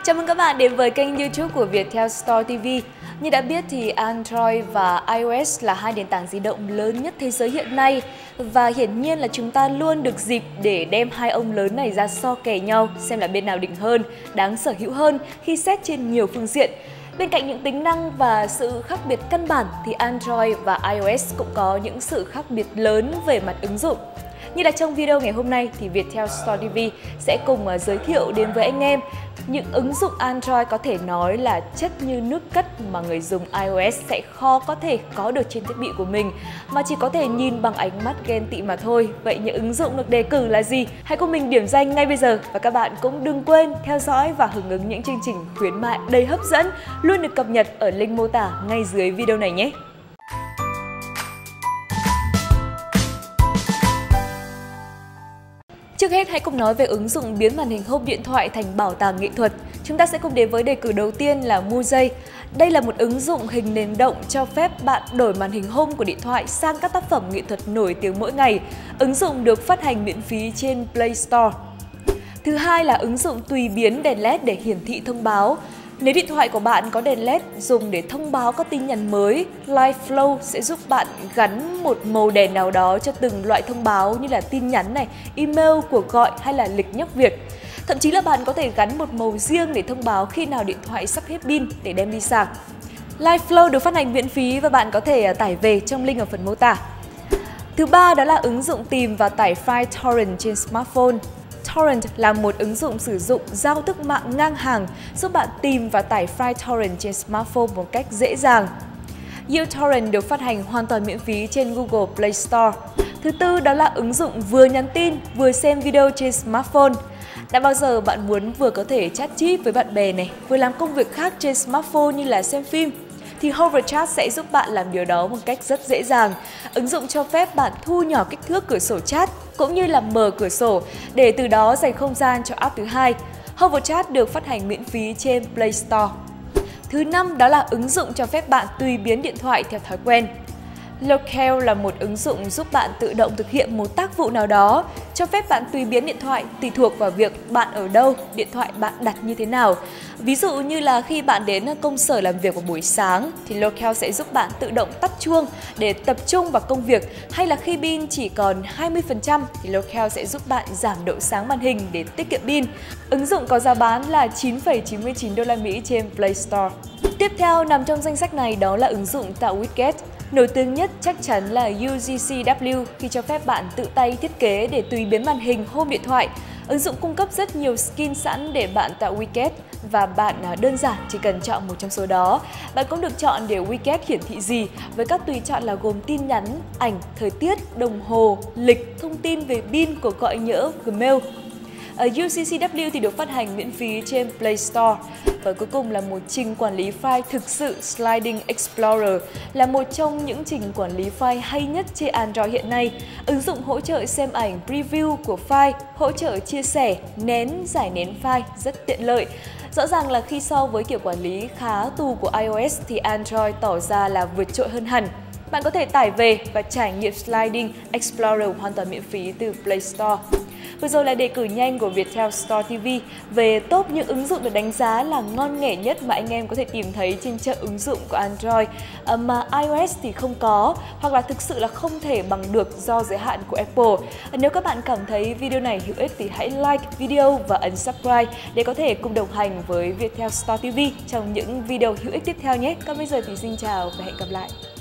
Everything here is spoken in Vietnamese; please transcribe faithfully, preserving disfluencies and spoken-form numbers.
Chào mừng các bạn đến với kênh YouTube của Viettel Store ti vi. Như đã biết thì Android và iOS là hai nền tảng di động lớn nhất thế giới hiện nay. Và hiển nhiên là chúng ta luôn được dịp để đem hai ông lớn này ra so kè nhau, xem là bên nào đỉnh hơn, đáng sở hữu hơn khi xét trên nhiều phương diện. Bên cạnh những tính năng và sự khác biệt căn bản thì Android và iOS cũng có những sự khác biệt lớn về mặt ứng dụng. Như là trong video ngày hôm nay thì Viettel Store ti vi sẽ cùng giới thiệu đến với anh em những ứng dụng Android có thể nói là chất như nước cất mà người dùng iOS sẽ khó có thể có được trên thiết bị của mình, mà chỉ có thể nhìn bằng ánh mắt ghen tị mà thôi. Vậy những ứng dụng được đề cử là gì? Hãy cùng mình điểm danh ngay bây giờ, và các bạn cũng đừng quên theo dõi và hưởng ứng những chương trình khuyến mại đầy hấp dẫn luôn được cập nhật ở link mô tả ngay dưới video này nhé. Trước hết hãy cùng nói về ứng dụng biến màn hình home điện thoại thành bảo tàng nghệ thuật. Chúng ta sẽ cùng đến với đề cử đầu tiên là Muzei. Đây là một ứng dụng hình nền động cho phép bạn đổi màn hình home của điện thoại sang các tác phẩm nghệ thuật nổi tiếng mỗi ngày. Ứng dụng được phát hành miễn phí trên Play Store. Thứ hai là ứng dụng tùy biến đèn led để hiển thị thông báo. Nếu điện thoại của bạn có đèn led dùng để thông báo các tin nhắn mới, LifeFlow sẽ giúp bạn gắn một màu đèn nào đó cho từng loại thông báo như là tin nhắn này, email, cuộc gọi hay là lịch nhắc việc. Thậm chí là bạn có thể gắn một màu riêng để thông báo khi nào điện thoại sắp hết pin để đem đi sạc. LifeFlow được phát hành miễn phí và bạn có thể tải về trong link ở phần mô tả. Thứ ba đó là ứng dụng tìm và tải file torrent trên smartphone. Torrent là một ứng dụng sử dụng giao thức mạng ngang hàng giúp bạn tìm và tải file torrent trên smartphone một cách dễ dàng. uTorrent được phát hành hoàn toàn miễn phí trên Google Play Store. Thứ tư đó là ứng dụng vừa nhắn tin vừa xem video trên smartphone. Đã bao giờ bạn muốn vừa có thể chat chít với bạn bè này, vừa làm công việc khác trên smartphone như là xem phim? Thì Hoverchat sẽ giúp bạn làm điều đó một cách rất dễ dàng. Ứng dụng cho phép bạn thu nhỏ kích thước cửa sổ chat cũng như là mở cửa sổ để từ đó dành không gian cho app thứ hai. Hoverchat được phát hành miễn phí trên Play Store. Thứ năm đó là ứng dụng cho phép bạn tùy biến điện thoại theo thói quen. Locale là một ứng dụng giúp bạn tự động thực hiện một tác vụ nào đó, cho phép bạn tùy biến điện thoại tùy thuộc vào việc bạn ở đâu, điện thoại bạn đặt như thế nào. Ví dụ như là khi bạn đến công sở làm việc vào buổi sáng thì Locale sẽ giúp bạn tự động tắt chuông để tập trung vào công việc, hay là khi pin chỉ còn hai mươi phần trăm thì Locale sẽ giúp bạn giảm độ sáng màn hình để tiết kiệm pin. Ứng dụng có giá bán là chín phẩy chín mươi chín đô la Mỹ trên Play Store. Tiếp theo nằm trong danh sách này đó là ứng dụng tạo widget. Nổi tiếng nhất chắc chắn là u giê xê W khi cho phép bạn tự tay thiết kế để tùy biến màn hình home điện thoại. Ứng dụng cung cấp rất nhiều skin sẵn để bạn tạo widget và bạn đơn giản chỉ cần chọn một trong số đó. Bạn cũng được chọn để widget hiển thị gì với các tùy chọn là gồm tin nhắn, ảnh, thời tiết, đồng hồ, lịch, thông tin về pin, cuộc gọi nhỡ, Gmail. Ở u giê xê W thì được phát hành miễn phí trên Play Store. Và cuối cùng là một trình quản lý file thực sự. Sliding Explorer là một trong những trình quản lý file hay nhất trên Android hiện nay. Ứng dụng hỗ trợ xem ảnh preview của file, hỗ trợ chia sẻ, nén, giải nén file rất tiện lợi. Rõ ràng là khi so với kiểu quản lý khá tù của iOS thì Android tỏ ra là vượt trội hơn hẳn. Bạn có thể tải về và trải nghiệm Sliding Explorer hoàn toàn miễn phí từ Play Store. Vừa rồi là đề cử nhanh của Viettel Store ti vi về top những ứng dụng được đánh giá là ngon nghẻ nhất mà anh em có thể tìm thấy trên chợ ứng dụng của Android mà iOS thì không có, hoặc là thực sự là không thể bằng được do giới hạn của Apple. Nếu các bạn cảm thấy video này hữu ích thì hãy like video và ấn subscribe để có thể cùng đồng hành với Viettel Store ti vi trong những video hữu ích tiếp theo nhé. Còn bây giờ thì xin chào và hẹn gặp lại.